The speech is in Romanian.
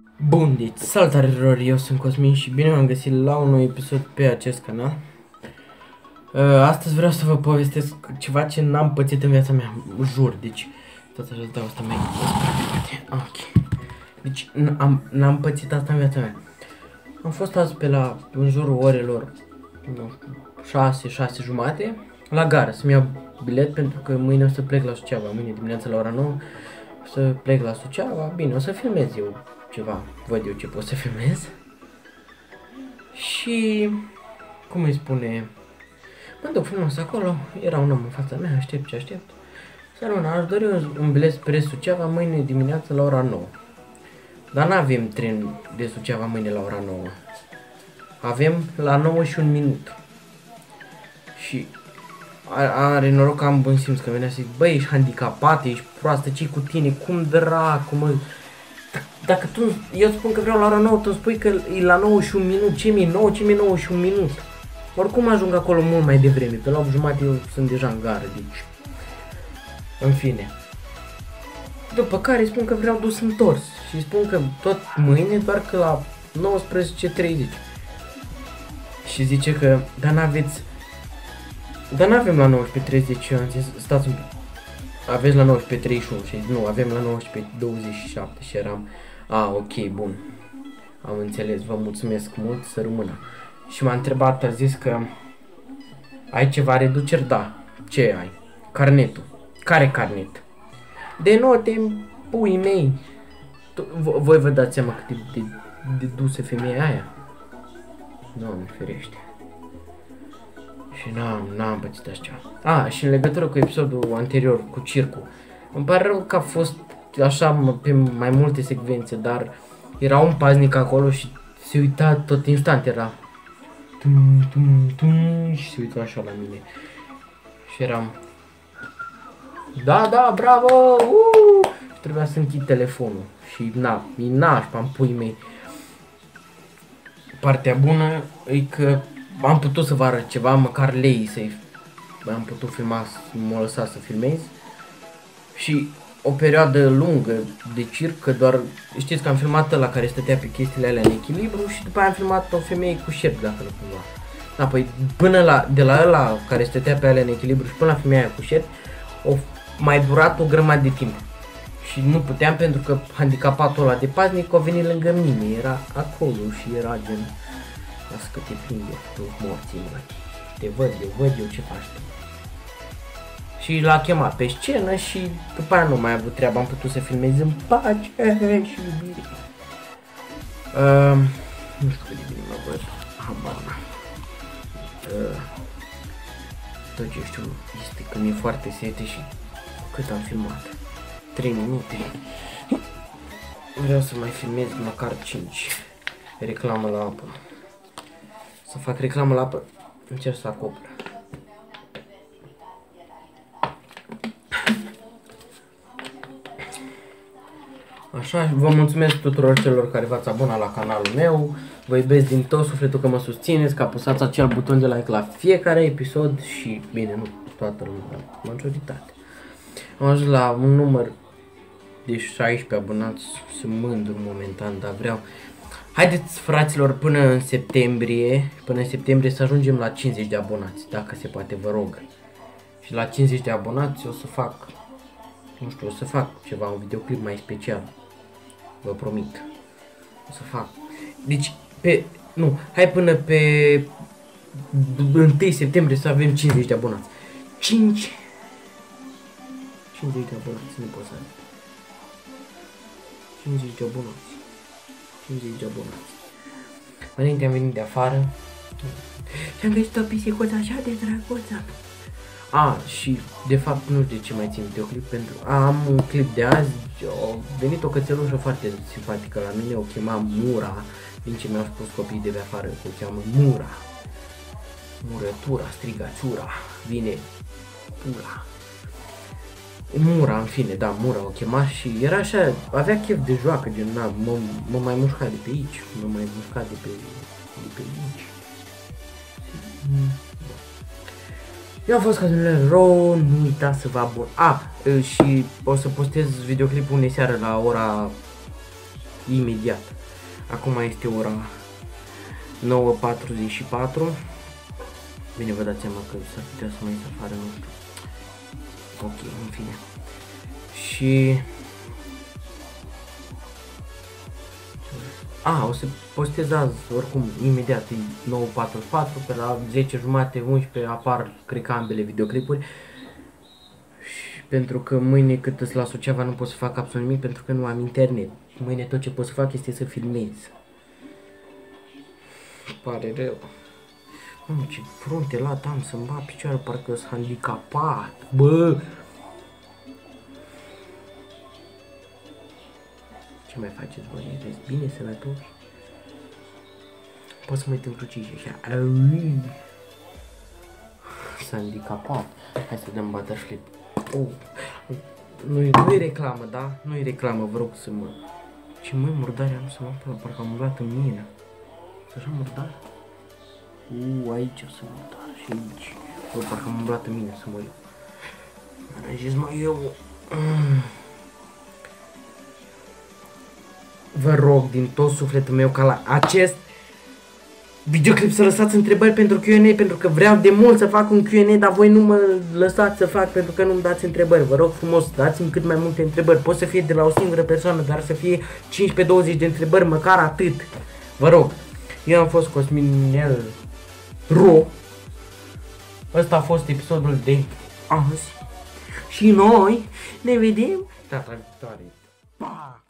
Bun, deci salutare, eu sunt Cosmin și bine m-am găsit la un nou episod pe acest canal. Astăzi vreau să vă povestesc ceva ce n-am pățit în viața mea, jur, deci tot așa îți dau asta mai ok. Deci n-am pățit asta în viața mea. Am fost azi pe la, în jurul orelor, nu știu, 6 jumate, la gară să-mi iau bilet pentru că mâine o să plec la Suceava, mâine dimineața la ora 9 o să plec la Suceava, bine, o să filmez eu ceva, văd eu ce pot să filmez. Și, cum îi spune, mă duc frumos acolo, era un om în fața mea, aștept ce aștept. Săruna, aș dori un bilet spre Suceava mâine dimineața la ora 9. Dar n-avem tren de Suceava mâine la ora 9. Avem la 9 și un minut. Și are noroc că am bun simț că venea să zic, băi, ești handicapat, ești proastă, ce-i cu tine, cum dracu, mă. Dacă tu, eu spun că vreau la ora 9, tu îmi spui că e la 9 și un minut, ce mi-e 9, ce mi-e 9 și un minut. Oricum ajung acolo mult mai devreme, pe la 8 jumate eu sunt deja în gară, deci, în fine. După care îi spun că vreau dus întors și îi spun că tot mâine, doar că la 19:30. Și zice că, dar n-aveți, dar n-avem la 19:30, eu am zis, stați un pic. Aveți la 19:31 și nu, avem la 19:27 și eram, ok, bun, am înțeles, vă mulțumesc mult, să rămână. Și m-a întrebat, a zis că ai ceva reduceri? Da. Ce ai? Carnetul. Care carnet? De note, puii mei. Voi vă dați seama cât de dusă femeia aia? Doamne ferește. Și n-am pățit așa. Și în legătură cu episodul anterior, cu circul, îmi pare rău că a fost așa pe mai multe secvențe, dar era un paznic acolo și se uita tot instant, era și se uita așa la mine. Și eram, da, bravo, și trebuia să închid telefonul și e nașpa în puii mei. Partea bună e că am putut să vă arăt ceva, măcar lei să-i am putut filma, m-a lăsat să filmez. Și o perioadă lungă de circ, că doar știți că am filmat ăla care stătea pe chestiile alea în echilibru și după aia am filmat o femeie cu șerpi, dacă nu cumva. Da, păi până de la ăla care stătea pe alea în echilibru și până la femeia cu șerpi, mai durat o grămadă de timp. Și nu puteam pentru că handicapatul ăla de paznic a venit lângă mine, era acolo și era gen, lasă că te prinde, tu morții, mă. Te văd eu ce faci tu. Și l-a chemat pe scenă și după aia nu mai a avut treabă, am putut să filmez în pace și iubire. Nu știu cât de bine mă văd, habar. Tot ce știu este că mi-e foarte sete și cât am filmat? 3 minute. Vreau să mai filmez măcar 5 reclamă la apă. Să fac reclamă la apă, încerc să acopăr. Așa, vă mulțumesc tuturor celor care v-ați abonat la canalul meu. Vă iubesc din tot sufletul că mă susțineți, că apăsați acel buton de like la fiecare episod și, bine, nu toată lumea, majoritate. Am ajuns la un număr de 16 abonați, sunt mândru momentan, dar vreau. Haideți, fraților, până în septembrie să ajungem la 50 de abonați, dacă se poate, vă rog. Și la 50 de abonați o să fac, nu știu, o să fac ceva, un videoclip mai special. Vă promit. O să fac. Deci, hai până pe 1 septembrie să avem 50 de abonați. 50 de abonați, nu pot să avem. 50 de abonați. 50 de abonați. Înainte am venit de afară și am găsit o pisicuță așa de drăguță. Și de fapt nu știu de ce mai țin videoclip, pentru am un clip de azi, a venit o cățelușă foarte simpatică la mine, o chema Mura, din ce mi-au spus copiii de pe afară, o cheamă Mura. Murătura, strigaciura, vine pula. Mura, în fine, da, Mura o chema și era așa, avea chef de joacă, gen, mă mai mușca de pe aici, mă mai mușca de pe aici. Eu am fost Cazunile Ro, nu uitați să vă abonați. Și o să postez videoclipul unei seară la ora imediat. Acum este ora 9:44. Bine, vă dați seama că s-ar putea să mai ies afară, nu știu. Ok, în fine. Și... o să postez azi, oricum, imediat, e 9:44, pe la 10:30, 11 apar, cred că ambele videoclipuri. Și pentru că mâine cât îs la Suceava nu pot să fac absolut nimic pentru că nu am internet. Mâine tot ce pot să fac este să filmez. Pare rău. Mamă, ce frunte lat am să-mi bat picioarul, parcă s-a handicapat, bă! Ce mai faceți, bă? Ești bine, sănătoși? Pot să mă uit în crucișe așa. S-a handicapat. Hai să dăm butterflip. Nu-i reclamă, da? Nu-i reclamă, vă rog să mă... Ce măi murdare am să mă apă, parcă am luat în mine. Așa murdare? Aici o să murdare și aici. Bă, parcă am luat în mine să mă iau. Aranjez mai eu. Vă rog din tot sufletul meu ca la acest videoclip să lăsați întrebări pentru Q&A, pentru că vreau de mult să fac un Q&A, dar voi nu mă lăsați să fac pentru că nu-mi dați întrebări. Vă rog frumos, dați-mi cât mai multe întrebări. Pot să fie de la o singură persoană, dar să fie 15-20 de întrebări, măcar atât. Vă rog, eu am fost Cosminel Ro. Ăsta a fost episodul de azi. Și noi ne vedem data viitoare. Pa!